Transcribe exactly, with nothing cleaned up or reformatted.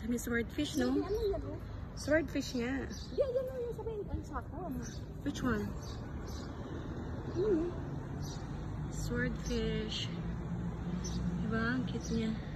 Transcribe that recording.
May swordfish, no? Ano yan, oh? Swordfish nga. Yeah, yan o, yung sabihin, ang sako. Which one? Hmm. Swordfish. Diba? Ang cute niya.